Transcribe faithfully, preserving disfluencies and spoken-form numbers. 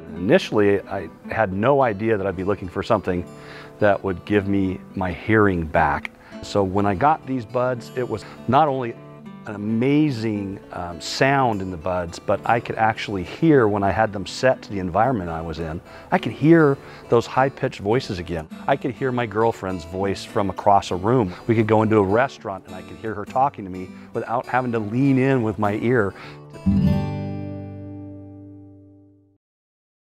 Initially, I had no idea that I'd be looking for something that would give me my hearing back. So when I got these buds, it was not only an amazing um, sound in the buds, but I could actually hear when I had them set to the environment I was in. I could hear those high-pitched voices again. I could hear my girlfriend's voice from across a room. We could go into a restaurant and I could hear her talking to me without having to lean in with my ear.